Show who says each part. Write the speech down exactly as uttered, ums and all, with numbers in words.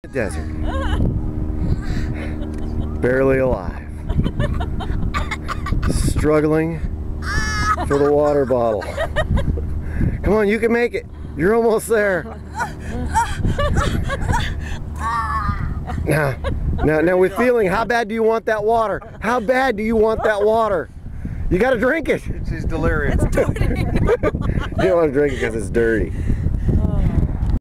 Speaker 1: Desert. Barely alive. Struggling for the water bottle. Come on, you can make it. You're almost there. Now, now, now with feeling, how bad do you want that water? How bad do you want that water? You gotta drink it.
Speaker 2: She's delirious.
Speaker 1: You don't want to drink it because it's dirty.